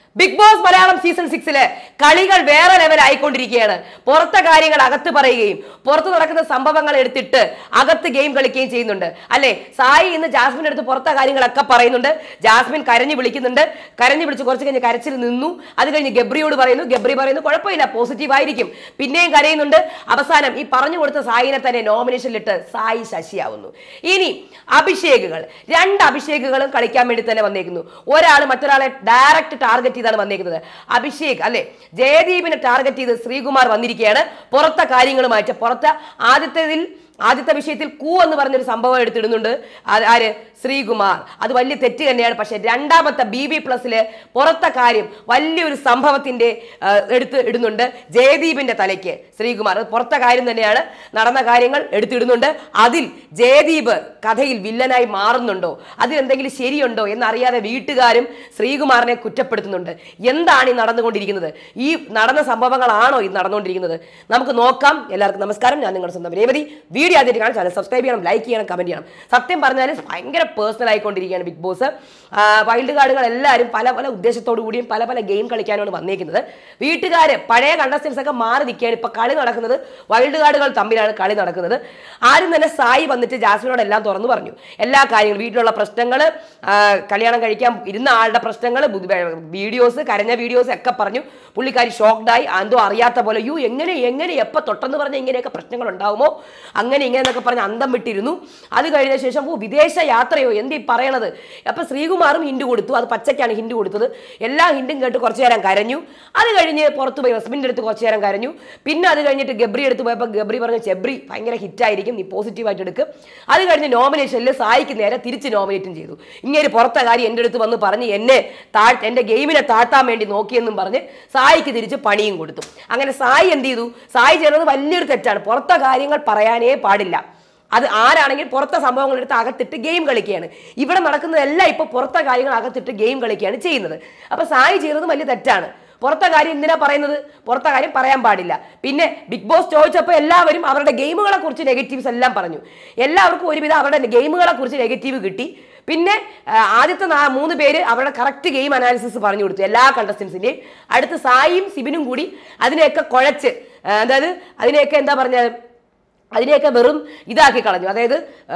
Big boss Malayalam season 6 കളികൾ വേറെ level ആയിക്കൊണ്ടിരിക്കുകയാണ്. പുറത്തെ കാര്യങ്ങൾ അകത്ത് പറയുകയും പുറത്ത് നടക്കുന്ന സംഭവങ്ങൾ എടുത്തിട്ട് അകത്ത് ഗെയിം കളിക്കുകയും ചെയ്യുന്നുണ്ട് അല്ലെ. സായി ഇന്ന് ജാസ്മിൻ അടുത്ത് പുറത്തെ കാര്യങ്ങളൊക്കെ പറയുന്നുണ്ട്. ജാസ്മിൻ കരഞ്ഞു വിളിക്കുന്നുണ്ട്. കരഞ്ഞു വിളിച്ച് കുറച്ച് കഴിഞ്ഞ് കരച്ചിൽ നിന്നു. അത് കഴിഞ്ഞ് ഗബ്രിയോട് പറയുന്നു. ഗബ്രി പറയുന്നു കുഴപ്പമില്ല, പോസിറ്റീവ് ആയിരിക്കും. പിന്നെയും കരയുന്നുണ്ട്. അവസാനം ഈ പറഞ്ഞു കൊടുത്ത സായിനെ തന്നെ നോമിനേഷനിലിട്ട് സായി ശശിയാവുന്നു. ഇനി അഭിഷേകുകൾ, രണ്ട് അഭിഷേകുകളും കളിക്കാൻ വേണ്ടി തന്നെ വന്നേക്കുന്നു. ഒരാൾ മറ്റൊരാളെ ഡയറക്റ്റ് ടാർഗറ്റ് ചെയ്താണ് വന്നേക്കുന്നത്. അഭിഷേക് അല്ലെ ജയദീപിനെ ടാർഗറ്റ് ചെയ്ത് ശ്രീകുമാർ വന്നിരിക്കുകയാണ്. പുറത്തെ കാര്യങ്ങളുമായിട്ട് പുറത്തെ ആദ്യത്തെ വിഷയത്തിൽ കൂ എന്ന് പറഞ്ഞൊരു സംഭവം എടുത്തിടുന്നുണ്ട് ആര്, ശ്രീകുമാർ. അത് വലിയ തെറ്റ് തന്നെയാണ്. പക്ഷെ രണ്ടാമത്തെ BB+ പുറത്തെ കാര്യം വലിയൊരു സംഭവത്തിന്റെ എടുത്ത് ഇടുന്നുണ്ട് ജയദീപിന്റെ തലയ്ക്ക് ശ്രീകുമാർ. പുറത്തെ കാര്യം തന്നെയാണ്, നടന്ന കാര്യങ്ങൾ എടുത്തിടുന്നുണ്ട്. അതിൽ ജയദീപ് കഥയിൽ വില്ലനായി മാറുന്നുണ്ടോ, അതിലെന്തെങ്കിലും ശരിയുണ്ടോ എന്നറിയാതെ വീട്ടുകാരും ശ്രീകുമാറിനെ കുറ്റപ്പെടുത്തുന്നുണ്ട്. എന്താണ് ഈ നടന്നുകൊണ്ടിരിക്കുന്നത്? ഈ നടന്ന സംഭവങ്ങളാണോ ഇത് നടന്നുകൊണ്ടിരിക്കുന്നത്? നമുക്ക് നോക്കാം. എല്ലാവർക്കും നമസ്കാരം. ഞാൻ നിങ്ങളുടെ സ്വന്തം രേവതി. വീഡിയോ ആദ്യമായിട്ട് കാണാൻ ചാനൽ സബ്സ്ക്രൈബ് ചെയ്യണം, ലൈക്ക് ചെയ്യണം, കമന്റ് ചെയ്യണം. സത്യം പറഞ്ഞാൽ ഭയങ്കര പേഴ്സണൽ ആയിക്കൊണ്ടിരിക്കുകയാണ് ബിഗ് ബോസ്. വൈൽഡ് കാർഡുകൾ എല്ലാവരും പല പല ഉദ്ദേശത്തോടു കൂടിയും പല പല ഗെയിം കളിക്കാനാണ് വന്നേക്കുന്നത്. വീട്ടുകാർ പഴയ കണ്ടസ്റ്റൻസ് ഒക്കെ മാറി നിൽക്കുകയാണ്. ഇപ്പൊ കളി നടക്കുന്നത് വൈൽഡ് കാർഡുകൾ തമ്മിലാണ് കളി നടക്കുന്നത്. ആരും തന്നെ സായി വന്നിട്ട് ജാസ്മിനോട് എല്ലാം തുറന്നു പറഞ്ഞു. എല്ലാ കാര്യങ്ങളും, വീട്ടിലുള്ള പ്രശ്നങ്ങൾ, കല്യാണം കഴിക്കാൻ ഇരുന്ന ആളുടെ പ്രശ്നങ്ങൾ, വീഡിയോസ്, കരഞ്ഞ വീഡിയോസ് ഒക്കെ പറഞ്ഞു. പുള്ളിക്കാരി ഷോക്ക്ഡായി. എന്തോ അറിയാത്ത പോലെ എങ്ങനെ എപ്പോൾ തൊട്ടെന്ന് പറഞ്ഞാൽ ഇങ്ങനെയൊക്കെ പ്രശ്നങ്ങൾ ഉണ്ടാവുമോ, അങ്ങനെ ഇങ്ങനെയൊക്കെ പറഞ്ഞ് അന്തം വിട്ടിരുന്നു. അത് കഴിഞ്ഞ ശേഷം വിദേശ യാത്രയോ എന്ത് ഈ പറയണത്. അപ്പൊ ശ്രീകുമാറും ഹിന്റ് കൊടുത്തു. അത് പച്ചയ്ക്കാണ് ഹിന്റ് കൊടുത്തത്. എല്ലാ ഹിന്റും കേട്ട് കുറച്ചു നേരം കരഞ്ഞു. അത് കഴിഞ്ഞ് പുറത്ത് പോയി റസ്മിൻ്റെ അടുത്ത് കുറച്ചു നേരം കരഞ്ഞു. പിന്നെ അത് കഴിഞ്ഞിട്ട് ഗബ്രി എടുത്ത് പോയപ്പോൾ ഗബ്രി പറഞ്ഞു ചെബ്രി ഭയങ്കര ഹിറ്റായിരിക്കും, നീ പോസിറ്റീവായിട്ട് എടുക്കും. അത് കഴിഞ്ഞ് നോമിനേഷനിൽ സായിക്ക് നേരെ തിരിച്ച് നോമിനേറ്റും ചെയ്തു. ഇങ്ങനെ പുറത്തെ കാര്യം എൻ്റെ അടുത്ത് വന്ന് പറഞ്ഞ് എൻ്റെ ഗെയിമിനെ താഴ്ത്താൻ വേണ്ടി നോക്കിയെന്നും പറഞ്ഞ് സായിക്ക് തിരിച്ച് പണിയും കൊടുത്തു. അങ്ങനെ സായി എന്ത് ചെയ്തു? സായി ചെയ്യുന്നത് വലിയൊരു തെറ്റാണ്. പുറത്തെ കാര്യങ്ങൾ പറയാനേ പാടില്ല. അത് ആരാണെങ്കിൽ പുറത്തെ സംഭവങ്ങൾ എടുത്ത് അകത്തിട്ട് ഗെയിം കളിക്കുകയാണ്. ഇവിടെ നടക്കുന്നതെല്ലാം ഇപ്പൊ പുറത്തെ കാര്യങ്ങൾ അകത്തിട്ട് ഗെയിം കളിക്കുകയാണ് ചെയ്യുന്നത്. അപ്പൊ സായി ചെയ്യുന്നത് വലിയ തെറ്റാണ്. പുറത്തെ കാര്യം എന്തിനാ പറയുന്നത്? പുറത്തെ കാര്യം പറയാൻ പാടില്ല. പിന്നെ ബിഗ് ബോസ് ചോദിച്ചപ്പോൾ എല്ലാവരും അവരുടെ ഗെയിമുകളെ കുറിച്ച് നെഗറ്റീവ്സ് എല്ലാം പറഞ്ഞു. എല്ലാവർക്കും ഒരുവിധം അവരുടെ ഗെയിമുകളെ കുറിച്ച് നെഗറ്റീവ് കിട്ടി. പിന്നെ ആദ്യത്തെ 3 പേര് അവരുടെ കറക്റ്റ് ഗെയിം അനാലിസിസ് പറഞ്ഞു കൊടുത്തു എല്ലാ കണ്ടസ്റ്റൻസിന്റെയും. അടുത്ത് സായിയും സിബിനും കൂടി അതിനെയൊക്കെ കുഴച്ച്, അതായത് അതിനെയൊക്കെ എന്താ പറഞ്ഞത്, അതിനെയൊക്കെ വെറും ഇതാക്കി കളഞ്ഞു. അതായത്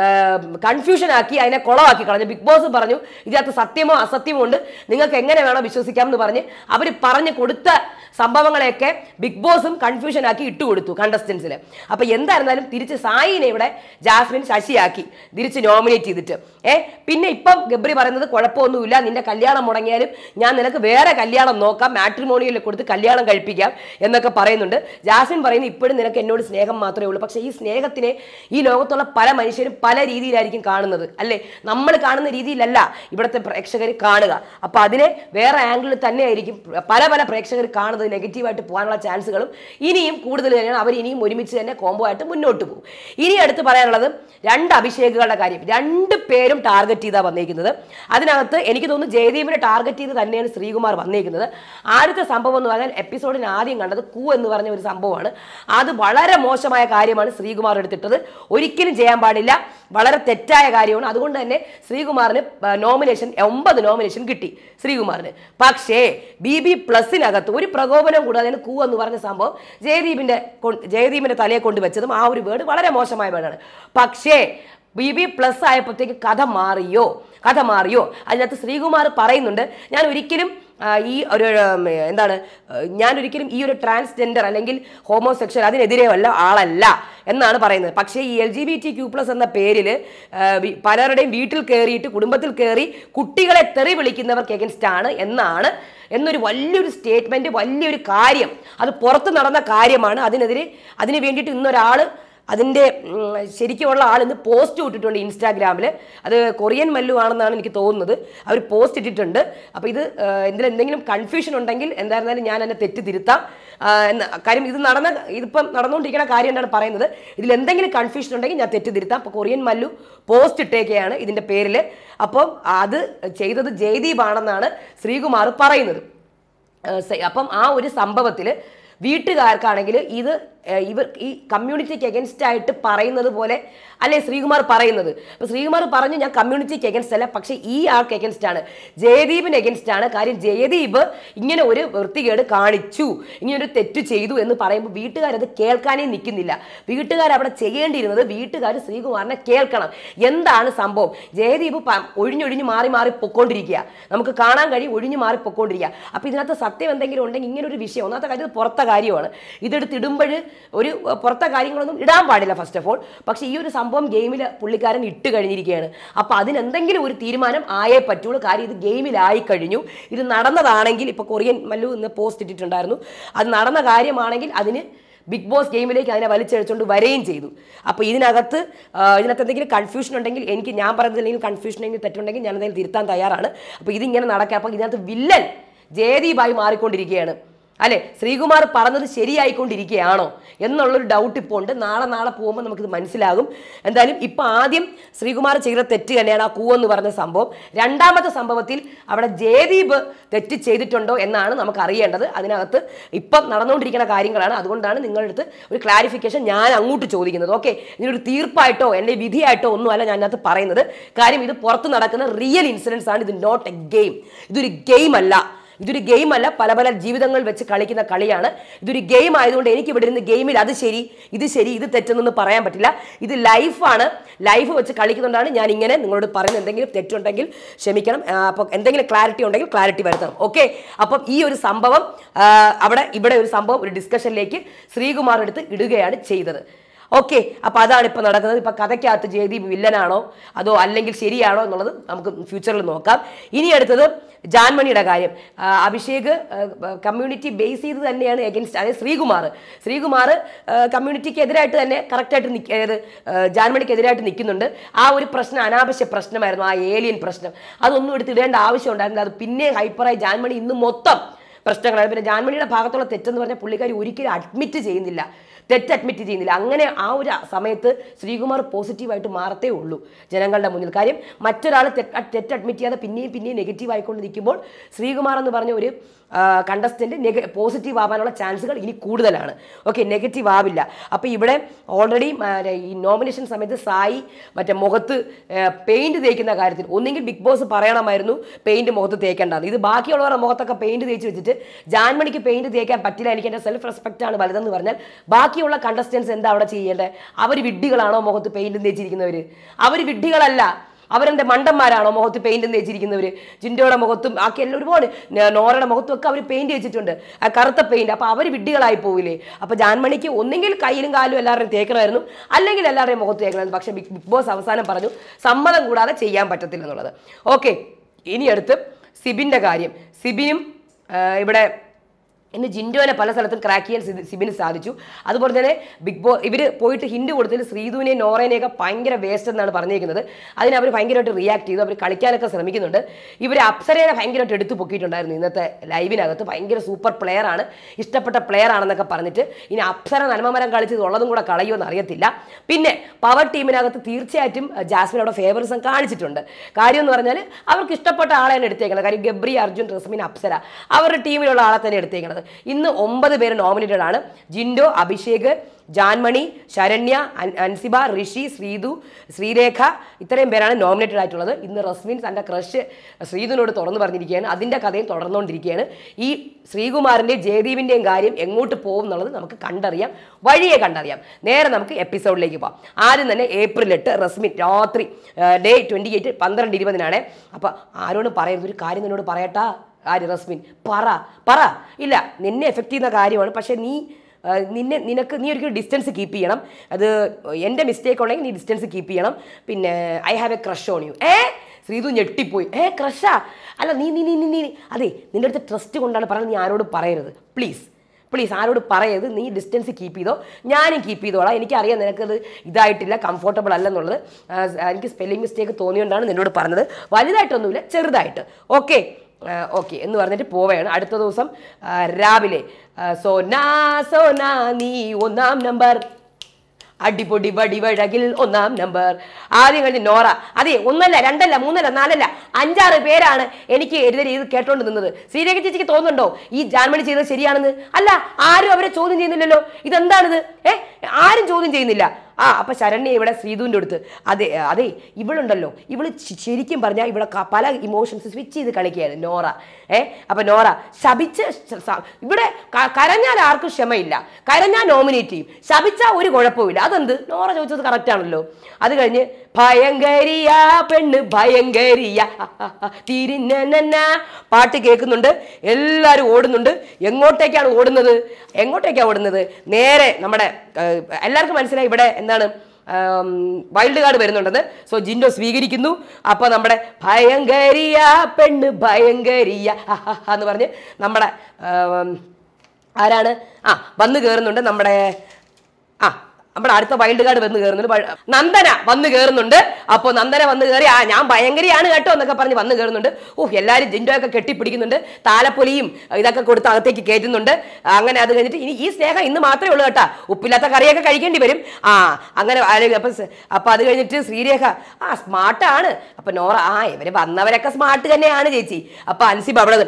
കൺഫ്യൂഷൻ ആക്കി, അതിനെ കുളമാക്കി കളഞ്ഞു. ബിഗ് ബോസ് പറഞ്ഞു ഇതിനകത്ത് സത്യമോ അസത്യമോ ഉണ്ട്, നിങ്ങൾക്ക് എങ്ങനെ വേണോ വിശ്വസിക്കാം എന്ന് പറഞ്ഞ് അവർ പറഞ്ഞു കൊടുത്ത സംഭവങ്ങളെയൊക്കെ ബിഗ് ബോസും കൺഫ്യൂഷൻ ആക്കി ഇട്ടുകൊടുത്തു കണ്ടസ്റ്റൻസിൽ. അപ്പൊ എന്തായിരുന്നാലും തിരിച്ച് സായിനെ ഇവിടെ ജാസ്മിൻ ശശിയാക്കി തിരിച്ച് നോമിനേറ്റ് ചെയ്തിട്ട് പിന്നെ ഇപ്പം ഗബ്രി പറയുന്നത് കുഴപ്പമൊന്നുമില്ല, നിന്റെ കല്യാണം മുടങ്ങിയാലും ഞാൻ നിനക്ക് വേറെ കല്യാണം നോക്കാം, മാട്രിമോണിയിൽ കൊടുത്ത് കല്യാണം കഴിപ്പിക്കാം എന്നൊക്കെ പറയുന്നുണ്ട്. ജാസ്മിൻ പറയുന്നത് ഇപ്പോഴും നിനക്ക് എന്നോട് സ്നേഹം മാത്രമേ ഉള്ളൂ. പക്ഷേ ഈ സ്നേഹത്തിനെ ഈ ലോകത്തുള്ള പല മനുഷ്യരും പല രീതിയിലായിരിക്കും കാണുന്നത് അല്ലേ. നമ്മൾ കാണുന്ന രീതിയിലല്ല ഇവിടുത്തെ പ്രേക്ഷകർ കാണുക. അപ്പൊ അതിനെ വേറെ ആംഗിളിൽ തന്നെ ആയിരിക്കും പല പല പ്രേക്ഷകർ കാണുന്നത്. നെഗറ്റീവായിട്ട് പോകാനുള്ള ചാൻസുകളും ഇനിയും കൂടുതൽ തന്നെയാണ്. അവർ ഇനിയും ഒരുമിച്ച് തന്നെ കോംബോ ആയിട്ട് മുന്നോട്ട് പോകും. ഇനി അടുത്ത് പറയാനുള്ളത് 2 അഭിഷേകുകളുടെ കാര്യം. 2 പേരും ടാർഗറ്റ് ചെയ്താ വന്നേക്കുന്നത്. അതിനകത്ത് എനിക്ക് തോന്നുന്നു ജയദീപിനെ ടാർഗറ്റ് ചെയ്ത് തന്നെയാണ് ശ്രീകുമാർ വന്നേക്കുന്നത്. ആദ്യത്തെ സംഭവം എന്ന് പറഞ്ഞാൽ എപ്പിസോഡിന് ആദ്യം കണ്ടത് കൂ എന്ന് പറഞ്ഞ ഒരു സംഭവമാണ്. അത് വളരെ മോശമായ കാര്യമാണ് ശ്രീകുമാർ എടുത്തിട്ടത്. ഒരിക്കലും ചെയ്യാൻ പാടില്ല, വളരെ തെറ്റായ കാര്യമാണ്. അതുകൊണ്ട് തന്നെ ശ്രീകുമാറിന് 9 നോമിനേഷൻ കിട്ടി ശ്രീകുമാറിന്. പക്ഷേ BB+നകത്ത് ഒരു പ്രകോപനം കൂടാതെ കൂ എന്ന് പറഞ്ഞ സംഭവം ജയദീപിന്റെ തലയെ കൊണ്ടുവച്ചതും ആ ഒരു വേർഡ് വളരെ മോശമായ വേർഡാണ്. പക്ഷേ BB+ ആയപ്പോഴത്തേക്ക് കഥ മാറിയോ? അതിനകത്ത് ശ്രീകുമാർ പറയുന്നുണ്ട്, ഞാൻ ഒരിക്കലും ഈ ഒരു ട്രാൻസ്ജെൻഡർ അല്ലെങ്കിൽ ഹോമോസെക്ഷൽ അതിനെതിരെ ആളല്ല എന്നാണ് പറയുന്നത്. പക്ഷേ ഈ LGBTQ+ എന്ന പേരിൽ പലരുടെയും വീട്ടിൽ കയറിയിട്ട് കുടുംബത്തിൽ കയറി കുട്ടികളെ തെറി വിളിക്കുന്നവർക്ക് എഗൻസ്റ്റ് ആണ് എന്നൊരു വലിയൊരു സ്റ്റേറ്റ്മെന്റ്, വലിയൊരു കാര്യം, അത് പുറത്ത് നടന്ന കാര്യമാണ്. അതിന് വേണ്ടിയിട്ട് ഇന്നൊരാൾ, അതിൻ്റെ ശരിക്കുമുള്ള ആൾ ഇന്ന് പോസ്റ്റ് ഇട്ടിട്ടുണ്ട് ഇൻസ്റ്റാഗ്രാമിൽ. അത് കൊറിയൻ മല്ലു ആണെന്നാണ് എനിക്ക് തോന്നുന്നത്. അവർ പോസ്റ്റ് ഇട്ടിട്ടുണ്ട്. അപ്പോൾ എന്തെങ്കിലും കൺഫ്യൂഷൻ ഉണ്ടെങ്കിൽ എന്തായിരുന്നാലും ഞാൻ എന്നെ തെറ്റ് തിരുത്താം. കാര്യം ഇതിപ്പം നടന്നുകൊണ്ടിരിക്കുന്ന കാര്യം എന്താണ് പറയുന്നത്. ഇതിൽ എന്തെങ്കിലും കൺഫ്യൂഷൻ ഉണ്ടെങ്കിൽ ഞാൻ തെറ്റ് തിരുത്താം. അപ്പോൾ കൊറിയൻ മല്ലു പോസ്റ്റ് ഇട്ടേക്കെയാണ് ഇതിൻ്റെ പേരിൽ. അപ്പം അത് ചെയ്തത് ജയദീപ് ആണെന്നാണ് ശ്രീകുമാർ പറയുന്നത്. അപ്പം ആ ഒരു സംഭവത്തിൽ വീട്ടുകാർക്കാണെങ്കിൽ ഇത് ഇവർ ഈ കമ്മ്യൂണിറ്റിക്ക് എഗൻസ്റ്റ് ആയിട്ട് പറയുന്നത് പോലെ അല്ലെ ശ്രീകുമാർ പറയുന്നത്. അപ്പൊ ശ്രീകുമാർ പറഞ്ഞു ഞാൻ കമ്മ്യൂണിറ്റിക്ക് എഗൻസ്റ്റ് അല്ല, പക്ഷെ ഈ ആൾക്ക് എഗൻസ്റ്റ് ആണ്, ജയദീപിന് എഗൻസ്റ്റ് ആണ്. കാര്യം ജയദീപ് ഇങ്ങനെ ഒരു വൃത്തികേട് കാണിച്ചു, ഇങ്ങനെ ഒരു തെറ്റ് ചെയ്തു എന്ന് പറയുമ്പോൾ വീട്ടുകാരത് കേൾക്കാനേ നിൽക്കുന്നില്ല. വീട്ടുകാർ അവിടെ ചെയ്യേണ്ടിയിരുന്നത് വീട്ടുകാർ ശ്രീകുമാറിനെ കേൾക്കണം. എന്താണ് സംഭവം? ജയദീപ് ഒഴിഞ്ഞൊഴിഞ്ഞ് മാറി മാറി പൊക്കോണ്ടിരിക്കുക, നമുക്ക് കാണാൻ കഴിയും, ഒഴിഞ്ഞു മാറി പൊക്കോണ്ടിരിക്കുക. അപ്പൊ ഇതിനകത്ത് സത്യം എന്തെങ്കിലും ഉണ്ടെങ്കിൽ ഇങ്ങനെ ഒരു വിഷയം, ഒന്നാമത്തെ കാര്യം പുറത്തെ കാര്യമാണ്, ഇതെടുത്ത് ഇടുമ്പോൾ ഒരു പുറത്തെ കാര്യങ്ങളൊന്നും ഇടാൻ പാടില്ല ഫസ്റ്റ് ഓഫ് ഓൾ. പക്ഷേ ഈ ഒരു സംഭവം ഗെയിമിൽ പുള്ളിക്കാരൻ ഇട്ട് കഴിഞ്ഞിരിക്കുകയാണ്. അപ്പോൾ അതിനെന്തെങ്കിലും ഒരു തീരുമാനം ആയേ പറ്റുള്ളൂ. കാര്യം ഇത് ഗെയിമിലായി കഴിഞ്ഞു. ഇത് നടന്നതാണെങ്കിൽ, ഇപ്പോൾ കൊറിയൻ മല്ലു ഇന്ന് പോസ്റ്റ് ഇട്ടിട്ടുണ്ടായിരുന്നു, അത് നടന്ന കാര്യമാണെങ്കിൽ അതിന് ബിഗ് ബോസ് ഗെയിമിലേക്ക് അതിനെ വലിച്ചഴിച്ചുകൊണ്ട് വരികയും ചെയ്തു. അപ്പോൾ ഇതിനകത്ത് എന്തെങ്കിലും കൺഫ്യൂഷൻ ഉണ്ടെങ്കിൽ, ഞാൻ പറയുന്നതിലെങ്കിലും കൺഫ്യൂഷൻ ഉണ്ടെങ്കിൽ തെറ്റുണ്ടെങ്കിൽ ഞാൻ എന്തെങ്കിലും തിരുത്താൻ തയ്യാറാണ്. അപ്പോൾ ഇതിങ്ങനെ നടക്കുക. അപ്പോൾ ഇതിനകത്ത് വില്ലൻ ജയദീപായി മാറിക്കൊണ്ടിരിക്കുകയാണ് അല്ലെ, ശ്രീകുമാർ പറഞ്ഞത് ശരിയായിക്കൊണ്ടിരിക്കുകയാണോ എന്നുള്ളൊരു ഡൗട്ട് ഇപ്പോൾ ഉണ്ട്. നാളെ പോകുമ്പോൾ നമുക്കിത് മനസ്സിലാകും. എന്തായാലും ഇപ്പം ആദ്യം ശ്രീകുമാർ ചെയ്ത തെറ്റ് തന്നെയാണ് ആ കൂവെന്ന് പറഞ്ഞ സംഭവം. രണ്ടാമത്തെ സംഭവത്തിൽ അവിടെ ജയദീപ് തെറ്റ് ചെയ്തിട്ടുണ്ടോ എന്നാണ് നമുക്ക് അറിയേണ്ടത്. അതിനകത്ത് ഇപ്പം നടന്നുകൊണ്ടിരിക്കുന്ന കാര്യങ്ങളാണ്. അതുകൊണ്ടാണ് നിങ്ങളുടെ അടുത്ത് ഒരു ക്ലാരിഫിക്കേഷൻ ഞാൻ അങ്ങോട്ട് ചോദിക്കുന്നത്. ഓക്കെ, ഇതിനൊരു തീർപ്പായിട്ടോ എൻ്റെ വിധിയായിട്ടോ ഒന്നുമല്ല ഞാൻ അതിനകത്ത് പറയുന്നത്. കാര്യം ഇത് പുറത്ത് നടക്കുന്ന റിയൽ ഇൻസിഡൻസ് ആണ്. ഇത് നോട്ട് എ ഗെയിം. ഇതൊരു ഗെയിം അല്ല. പല ജീവിതങ്ങൾ വെച്ച് കളിക്കുന്ന കളിയാണ്. ഇതൊരു ഗെയിം ആയതുകൊണ്ട് എനിക്ക് ഇവിടെ ഇരുന്ന് ഗെയിമിൽ അത് ശരി ഇത് തെറ്റെന്നൊന്നും പറയാൻ പറ്റില്ല. ഇത് ലൈഫാണ്. ലൈഫ് വെച്ച് കളിക്കുന്നുണ്ടാണ് ഞാൻ ഇങ്ങനെ നിങ്ങളോട് പറയുന്നത്. എന്തെങ്കിലും തെറ്റുണ്ടെങ്കിൽ ക്ഷമിക്കണം. അപ്പോൾ എന്തെങ്കിലും ക്ലാരിറ്റി ഉണ്ടെങ്കിൽ ക്ലാരിറ്റി വരുത്തണം. ഓക്കെ, അപ്പം ഈ ഒരു സംഭവം ഇവിടെ ഒരു സംഭവം ഒരു ഡിസ്കഷനിലേക്ക് ശ്രീകുമാർ എടുത്ത് ഇടുകയാണ് ചെയ്തത്. ഓക്കെ, അപ്പോൾ അതാണ് ഇപ്പോൾ നടക്കുന്നത്. ഇപ്പോൾ കഥയ്ക്കകത്ത് ജയദീപ് വില്ലനാണോ അതോ അല്ലെങ്കിൽ ശരിയാണോ എന്നുള്ളത് നമുക്ക് ഫ്യൂച്ചറിൽ നോക്കാം. ഇനി അടുത്തത് ജാൻമണിയുടെ കാര്യം. അഭിഷേക് കമ്മ്യൂണിറ്റി ബേസ് ചെയ്ത് തന്നെയാണ് എഗൻസ്റ്റ്, അതായത് ശ്രീകുമാർ കമ്മ്യൂണിറ്റിക്ക് എതിരായിട്ട് തന്നെ കറക്റ്റായിട്ട് ജാൻമണിക്കെതിരായിട്ട് നിൽക്കുന്നുണ്ട്. ആ ഒരു പ്രശ്നം അനാവശ്യ പ്രശ്നമായിരുന്നു, ആ ഏലിയൻ പ്രശ്നം. അതൊന്നും എടുത്തിടേണ്ട ആവശ്യം ഉണ്ടായിരുന്നില്ല. അത് പിന്നെ ഹൈപ്പറായി ജാൻമണി ഇന്ന് മൊത്തം പ്രശ്നങ്ങളായിരുന്നു. പിന്നെ ജാൻമണിയുടെ ഭാഗത്തുള്ള തെറ്റെന്ന് പറഞ്ഞാൽ പുള്ളിക്കാരി ഒരിക്കലും അഡ്മിറ്റ് ചെയ്യുന്നില്ല. അങ്ങനെ ആ ഒരു സമയത്ത് ശ്രീകുമാർ പോസിറ്റീവായിട്ട് മാറത്തേ ഉള്ളൂ ജനങ്ങളുടെ മുന്നിൽ. കാര്യം മറ്റൊരാൾ തെറ്റ് അഡ്മിറ്റ് ചെയ്യാതെ പിന്നെയും നെഗറ്റീവ് ആയിക്കൊണ്ട് നിൽക്കുമ്പോൾ ശ്രീകുമാർ എന്ന് പറഞ്ഞ ഒരു കണ്ടസ്റ്റന്റ് പോസിറ്റീവ് ആവാനുള്ള ചാൻസുകൾ ഇനി കൂടുതലാണ്. ഓക്കെ, നെഗറ്റീവ് ആവില്ല. അപ്പോൾ ഇവിടെ ഓൾറെഡി ഈ നോമിനേഷൻ സമയത്ത് സായി മുഖത്ത് പെയിന്റ് തേക്കുന്ന കാര്യത്തിൽ ഒന്നെങ്കിൽ ബിഗ് ബോസ് പറയണമായിരുന്നു പെയിന്റ് മുഖത്ത് തേക്കേണ്ടത്. ഇത് ബാക്കിയുള്ളവരുടെ മുഖത്തൊക്കെ പെയിന്റ് തേച്ച് വെച്ചിട്ട് ജാൻമണിക്ക് പെയിന്റ് തേക്കാൻ പറ്റില്ല, എനിക്ക് എൻ്റെ സെൽഫ് റെസ്പെക്റ്റ് ആണ് വലുതെന്ന് പറഞ്ഞാൽ ബാക്കിയുള്ള കണ്ടസ്റ്റൻസ് എന്താ അവിടെ ചെയ്യേണ്ടത്? അവർ വിഡ്ഢികളാണോ മുഖത്ത് പെയിന്റ് തേച്ചിരിക്കുന്നവർ? അവർ വിഡ്ഢികളല്ല. അവരെന്താ മണ്ടന്മാരാണോ മുഖത്ത് പെയിന്റ് തേച്ചിരിക്കുന്നവർ? ജിൻഡോയുടെ മുഖത്തും ബാക്കി എല്ലാം ഒരുപാട് നോറയുടെ മുഖത്തും ഒക്കെ അവർ പെയിന്റ് വെച്ചിട്ടുണ്ട്, ആ കറുത്ത പെയിന്റ്. അപ്പോൾ അവർ വിഡ്ഢികളായി പോവില്ലേ? അപ്പോൾ ജാൻമണിക്ക് ഒന്നെങ്കിൽ കയ്യിലും കാലും എല്ലാവരുടെയും തേക്കണമായിരുന്നു, അല്ലെങ്കിൽ എല്ലാവരുടെയും മുഖത്ത് തേക്കണമായിരുന്നു. പക്ഷേ ബിഗ് ബോസ് അവസാനം പറഞ്ഞു സമ്മതം കൂടാതെ ചെയ്യാൻ പറ്റത്തില്ല എന്നുള്ളത്. ഓക്കെ, ഇനി അടുത്ത് സിബിൻ്റെ കാര്യം. സിബിനും ഇവിടെ ഇന്ന് ജിൻഡോനെ പല സ്ഥലത്തും ക്രാക്ക് ചെയ്യാൻ സിബിന് സാധിച്ചു. അതുപോലെ തന്നെ ബിഗ് ബോസ് ഇവർ പോയിട്ട് ഹിൻഡ് കൊടുത്തതിൽ ശ്രീധുവിനെയും നോറേനെയൊക്കെ ഭയങ്കര വേസ്റ്റ് എന്നാണ് പറഞ്ഞിരിക്കുന്നത്. അതിന് അവർ ഭയങ്കരമായിട്ട് റിയാക്ട് ചെയ്തു. അവർ കളിക്കാനൊക്കെ ശ്രമിക്കുന്നുണ്ട്. ഇവർ അപ്സരേനെ ഭയങ്കരമായിട്ട് എടുത്തു പൊക്കിയിട്ടുണ്ടായിരുന്നു ഇന്നത്തെ ലൈവിനകത്ത്. ഭയങ്കര സൂപ്പർ പ്ലെയർ ആണ്, ഇഷ്ടപ്പെട്ട പ്ലെയർ ആണെന്നൊക്കെ പറഞ്ഞിട്ട്. ഇനി അപ്സര നന്മമരം കളിച്ചത് ഉള്ളതും കൂടെ കളയുമെന്ന് അറിയത്തില്ല. പിന്നെ പവർ ടീമിനകത്ത് തീർച്ചയായിട്ടും ജാസ്മിൻ അവിടെ ഫേവറിസം കാണിച്ചിട്ടുണ്ട്. കാര്യം എന്ന് പറഞ്ഞാൽ അവർക്ക് ഇഷ്ടപ്പെട്ട ആളെയാണ് എടുത്തേക്കുന്നത്. കാര്യം ഗബ്രി, അർജുൻ, റസ്മിൻ, അപ്സര അവരുടെ ടീമിലുള്ള ആളെ തന്നെ എടുത്തേക്കുന്നത്. ഇന്ന് 9 പേര് നോമിനേറ്റഡ് ആണ്. ജിൻഡോ, അഭിഷേക്, ജാൻമണി, ശരണ്യ, അൻസിബ, ഋഷി, ശ്രീതു, ശ്രീരേഖ, ഇത്രയും പേരാണ് നോമിനേറ്റഡ് ആയിട്ടുള്ളത്. ഇന്ന് റസ്മിൻ തൻ്റെ ക്രഷ് ശ്രീധുവിനോട് തുറന്നു പറഞ്ഞിരിക്കുകയാണ്. അതിൻ്റെ കഥയും തുടർന്നുകൊണ്ടിരിക്കുകയാണ്. ഈ ശ്രീകുമാറിൻ്റെയും ജയദീപിൻ്റെയും കാര്യം എങ്ങോട്ട് പോകും എന്നുള്ളത് നമുക്ക് വഴിയെ കണ്ടറിയാം. നേരെ നമുക്ക് എപ്പിസോഡിലേക്ക് പോകാം. ആദ്യം തന്നെ April 8 റസ്മിൻ രാത്രി ഡേ 28 12:20 അപ്പോൾ ആരോടും പറയരുത്, ഒരു കാര്യം നിന്നോട് പറയട്ടാ. ആര്? റസ്മിൻ. പറ. ഇല്ല, നിന്നെ എഫക്റ്റ് ചെയ്യുന്ന കാര്യമാണ്. പക്ഷേ നീ ഒരിക്കലും ഡിസ്റ്റൻസ് കീപ്പ് ചെയ്യണം. അത് എൻ്റെ മിസ്റ്റേക്ക് ഉണ്ടെങ്കിൽ നീ ഡിസ്റ്റൻസ് കീപ്പ് ചെയ്യണം. പിന്നെ I have a crush on you. Sreedhu ഞെട്ടിപ്പോയി. ക്രഷാ? അല്ല, നീ അതെ, നിൻ്റെ അടുത്ത് ട്രസ്റ്റ് കൊണ്ടാണ് പറയുന്നത്. നീ ആരോടും പറയരുത്, പ്ലീസ് ആരോട് പറയരുത്. നീ ഡിസ്റ്റൻസ് കീപ്പ് ചെയ്തോ, ഞാനും കീപ്പ് ചെയ്തോളാം. എനിക്കറിയാം നിനക്കത് ഇതായിട്ടില്ല, കംഫർട്ടബിൾ അല്ലെന്നുള്ളത്. എനിക്ക് സ്പെല്ലിംഗ് മിസ്റ്റേക്ക് തോന്നിയോണ്ടാണ് നിന്നോട് പറഞ്ഞത്. വലുതായിട്ടൊന്നുമില്ല, ചെറുതായിട്ട്. ഓക്കെ എന്ന് പറഞ്ഞിട്ട് പോവുകയാണ്. അടുത്ത ദിവസം രാവിലെ സോനാ നീ 1-ാം നമ്പർ അടിപൊടി വടിവഴകിൽ ഒന്നാം നമ്പർ. ആദ്യം കഴിഞ്ഞ് നോറ. അതെ, 1 അല്ല 2 അല്ല 3 അല്ല 4 അല്ല 5-6 പേരാണ് എനിക്ക് എതിരെ ഇത് കേട്ടോണ്ട് നിന്നത്. ശ്രീരേഖ ചേച്ചിക്ക് തോന്നുന്നുണ്ടോ ഈ ജാൻമണി ചെയ്തത് ശരിയാണെന്ന്? അല്ല, ആരും അവരെ ചോദ്യം ചെയ്യുന്നില്ലല്ലോ. ഇതെന്താണിത്? ആരും ചോദ്യം ചെയ്യുന്നില്ല. അപ്പൊ ശരണ്യ ഇവിടെ ശ്രീധുവിൻ്റെ അടുത്ത് അതെ ഇവളുണ്ടല്ലോ, ഇവള് ശരിക്കും പറഞ്ഞാൽ ഇവിടെ പല ഇമോഷൻസ് സ്വിച്ച് ചെയ്ത് കളിക്കുകയാണ് നോറ. അപ്പൊ നോറ ശപിച്ച് ഇവിടെ കരഞ്ഞാൽ ആർക്കും ക്ഷമയില്ല, കരഞ്ഞാൽ നോമിനേറ്റ് ചെയ്യും, ശപിച്ചാൽ ഒരു കുഴപ്പമില്ല. അതെന്ത്? നോറ ചോദിച്ചത് കറക്റ്റ് ആണല്ലോ. അത് കഴിഞ്ഞ് ഭയങ്കരിയ പെണ്ണ് ഭയങ്കരിയ തിരിഞ്ഞ പാട്ട് കേൾക്കുന്നുണ്ട്, എല്ലാവരും ഓടുന്നുണ്ട്. എങ്ങോട്ടേക്കാണ് ഓടുന്നത്? നേരെ നമ്മുടെ എല്ലാവർക്കും മനസ്സിലായി ഇവിടെ എന്താണ് വൈൽഡ് കാർഡ് വരുന്നുണ്ടെന്ന്. സോ ജിൻഡോ സ്വീകരിക്കുന്നു. അപ്പൊ നമ്മുടെ ഭയങ്കരിയ പെണ്ണ് ഭയങ്കരിയ എന്ന് പറഞ്ഞ് നമ്മുടെ ആരാണ് വന്ന് കയറുന്നുണ്ട്. നമ്മുടെ അടുത്ത വൈൽഡ് കാർഡ് വന്ന് കയറുന്നുണ്ട്, നന്ദന വന്ന് കയറുന്നുണ്ട്. അപ്പോൾ നന്ദന വന്ന് കയറി ഞാൻ ഭയങ്കരിയാണ് കേട്ടോ എന്നൊക്കെ പറഞ്ഞ് വന്ന് കയറുന്നുണ്ട്. എല്ലാവരും ജിൻഡോയൊക്കെ കെട്ടിപ്പിടിക്കുന്നുണ്ട്, താലപ്പൊലിയും ഇതൊക്കെ കൊടുത്ത് അകത്തേക്ക് കയറ്റുന്നുണ്ട്. അങ്ങനെ അത് കഴിഞ്ഞിട്ട് ഇനി ഈ സ്നേഹം ഇന്ന് മാത്രമേ ഉള്ളൂ കേട്ടാ, ഉപ്പില്ലാത്ത കറിയൊക്കെ കഴിക്കേണ്ടി വരും. അങ്ങനെ അപ്പൊ അത് കഴിഞ്ഞിട്ട് ശ്രീരേഖ സ്മാർട്ടാണ്. അപ്പൊ നോറ ഇവര് വന്നവരൊക്കെ സ്മാർട്ട് തന്നെയാണ് ചേച്ചി. അപ്പൊ അൻസിബ അവിടെ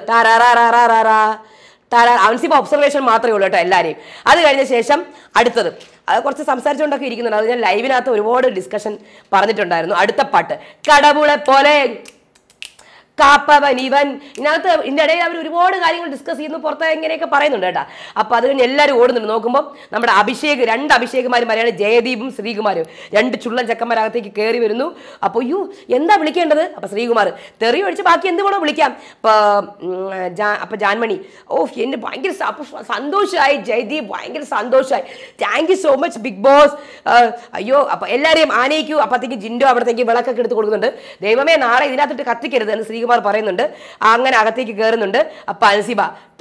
അൻസിബ ഒബ്സർവേഷൻ മാത്രമേ ഉള്ളൂ കേട്ടോ എല്ലാവരെയും. അത് കഴിഞ്ഞ ശേഷം അടുത്തത് കുറച്ച് സംസാരിച്ചുകൊണ്ടൊക്കെ ഇരിക്കുന്നുണ്ട്. അത് ഞാൻ ലൈവിനകത്ത് ഒരുപാട് ഡിസ്കഷൻ പറഞ്ഞിട്ടുണ്ടായിരുന്നു. അടുത്ത പാട്ട് കടവുളെ പോലെ കാപ്പവൻ ഇവൻ. ഇതിൻ്റെ ഇടയിൽ അവർ ഒരുപാട് കാര്യങ്ങൾ ഡിസ്കസ് ചെയ്യുന്നു, പുറത്ത് ഇങ്ങനെയൊക്കെ പറയുന്നുണ്ട് കേട്ടോ. അപ്പൊ അത് കഴിഞ്ഞ് എല്ലാവരും ഓടുന്നുണ്ട്. നോക്കുമ്പോൾ നമ്മുടെ രണ്ട് അഭിഷേകുമാരും വരെയാണ്, ജയദീപും ശ്രീകുമാരും. 2 ചുള്ളൻ ചെക്കന്മാരകത്തേക്ക് കയറി വരുന്നു. അപ്പോൾ എന്താ വിളിക്കേണ്ടത്? അപ്പൊ ശ്രീകുമാർ തെറി ഒഴിച്ച് ബാക്കി എന്ത് വേണോ വിളിക്കാം. അപ്പൊ ജാൻമണി എന്നെ ഭയങ്കര സന്തോഷമായി, ജയദീപ് ഭയങ്കര സന്തോഷമായി, thank you so much Bigg Boss. അയ്യോ അപ്പൊ എല്ലാവരെയും ആനയിക്കൂ. അപ്പത്തേക്ക് ജിൻഡോ അവിടത്തേക്ക് വിളക്കൊക്കെ എടുത്ത് കൊടുക്കുന്നുണ്ട്. ദൈവമേ നാളെ ഇതിനകത്തിട്ട് കത്തിക്കരുത് എന്ന് ശ്രീകുമാർ പറയുന്നുണ്ട്. അങ്ങനെ അകത്തേക്ക് കയറുന്നുണ്ട്. അപ്പൊ അൻസിബ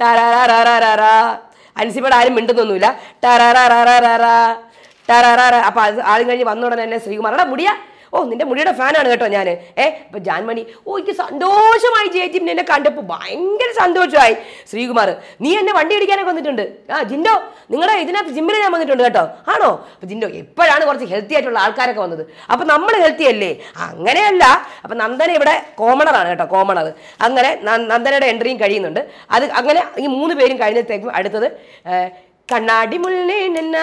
അൻസിബയുടെ ആരും മിണ്ടുന്നൊന്നുമില്ല. അപ്പൊ ആദ്യം കഴിഞ്ഞ് വന്ന ഉടനെ തന്നെ ശ്രീകുമാർ മുടിയ നിന്റെ മുടിയുടെ ഫാനാണ് കേട്ടോ ഞാൻ. അപ്പൊ ജാൻമണി എനിക്ക് സന്തോഷമായി ചേച്ചി എന്നെ കണ്ടപ്പോൾ ഭയങ്കര സന്തോഷമായി. ശ്രീകുമാർ നീ എന്നെ വണ്ടി അടിക്കാനൊക്കെ വന്നിട്ടുണ്ട്. ജിൻഡോ നിങ്ങളുടെ ഇതിനകത്ത് ജിമ്മിൽ ഞാൻ വന്നിട്ടുണ്ട് കേട്ടോ. ആണോ? അപ്പൊ ജിൻഡോ എപ്പോഴാണ് കുറച്ച് ഹെൽത്തി ആയിട്ടുള്ള ആൾക്കാരൊക്കെ വന്നത്? അപ്പൊ നമ്മൾ ഹെൽത്തി അല്ലേ? അങ്ങനെയല്ല. അപ്പൊ നന്ദന ഇവിടെ കോമണറാണ് കേട്ടോ, കോമണർ. അങ്ങനെ നന്ദനയുടെ എൻട്രിയും കഴിയുന്നുണ്ട്. അത് അങ്ങനെ ഈ 3 പേരും കഴിഞ്ഞത്തേക്കും അടുത്തത് കണ്ണാടി മുള്ളേ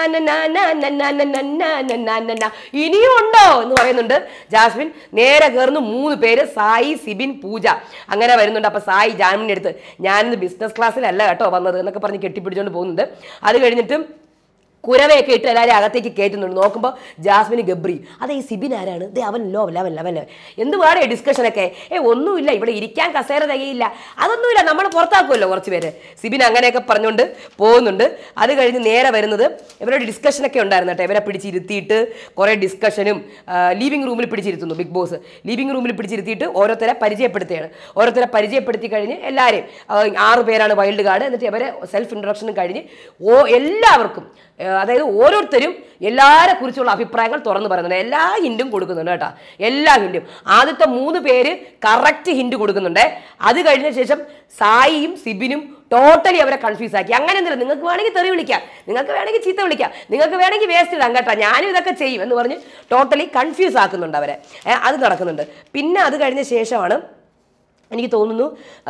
ഇനിയും ഉണ്ടോ എന്ന് പറയുന്നുണ്ട് ജാസ്മിൻ. നേരെ കയറുന്നു 3 പേര്, സായി, സിബിൻ, പൂജ. അങ്ങനെ വരുന്നുണ്ട്. അപ്പൊ സായി ജാൻമിൻ്റെ അടുത്ത് ഞാനിന്ന് ബിസിനസ് ക്ലാസ്സിലല്ല കേട്ടോ വന്നത് എന്നൊക്കെ പറഞ്ഞ് കെട്ടിപ്പിടിച്ചുകൊണ്ട് പോകുന്നുണ്ട്. അത് കഴിഞ്ഞിട്ട് കുരവയൊക്കെ ഇട്ട് എല്ലാവരും അകത്തേക്ക് കയറ്റുന്നുണ്ട്. നോക്കുമ്പോൾ ജാസ്മിന് ഗബ്രി. ഈ സിബിൻ ആരാണ്? അവൻ ലെവൻ എന്ത് വേണേ ഡിസ്കഷനൊക്കെ. ഒന്നുമില്ല, ഇവിടെ ഇരിക്കാൻ കസേര തികയില്ല, അതൊന്നുമില്ല, നമ്മൾ പുറത്താക്കുമല്ലോ കുറച്ച് പേര്. സിബിൻ അങ്ങനെയൊക്കെ പറഞ്ഞുകൊണ്ട് പോകുന്നുണ്ട്. അത് കഴിഞ്ഞ് നേരെ വരുന്നത് ഇവരുടെ ഡിസ്കഷനൊക്കെ ഉണ്ടായിരുന്നു കേട്ടോ. ഇവരെ പിടിച്ചിരുത്തിയിട്ട് കുറേ ഡിസ്കഷനും ലിവിംഗ് റൂമിൽ പിടിച്ചിരുത്തുന്നു ബിഗ് ബോസ്. ലിവിംഗ് റൂമിൽ പിടിച്ചിരുത്തിയിട്ട് ഓരോരുത്തരെ പരിചയപ്പെടുത്തുകയാണ്. ഓരോരുത്തരെ പരിചയപ്പെടുത്തി കഴിഞ്ഞ് എല്ലാവരെയും 6 പേരാണ് വൈൽഡ് കാർഡ്. എന്നിട്ട് ഇവരെ സെൽഫ് ഇൻട്രൊഡക്ഷനും കഴിഞ്ഞ് എല്ലാവർക്കും, അതായത് ഓരോരുത്തരും എല്ലാവരെ കുറിച്ചുള്ള അഭിപ്രായങ്ങൾ തുറന്നു പറയുന്നുണ്ട്. എല്ലാ ഹിൻറ്റും കൊടുക്കുന്നുണ്ട് കേട്ടോ, എല്ലാ ഹിൻറ്റും. ആദ്യത്തെ 3 പേര് കറക്റ്റ് ഹിൻറ്റ് കൊടുക്കുന്നുണ്ട്. അത് കഴിഞ്ഞ ശേഷം സായിയും സിബിനും ടോട്ടലി അവരെ കൺഫ്യൂസ് ആക്കി. അങ്ങനെ എന്തില്ല, നിങ്ങൾക്ക് വേണമെങ്കിൽ തെറി വിളിക്കാം, നിങ്ങൾക്ക് വേണമെങ്കിൽ ചീത്ത വിളിക്കാം, നിങ്ങൾക്ക് വേണമെങ്കിൽ വേസ്റ്റ് ഇടാം കേട്ടോ, ഞാനും ഇതൊക്കെ ചെയ്യും എന്ന് പറഞ്ഞ് ടോട്ടലി കൺഫ്യൂസ് ആക്കുന്നുണ്ട് അവരെ. അത് നടക്കുന്നുണ്ട്. പിന്നെ അത് കഴിഞ്ഞ ശേഷമാണ് എനിക്ക് തോന്നുന്നു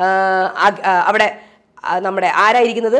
അവിടെ നമ്മുടെ ആരായിരിക്കുന്നത്,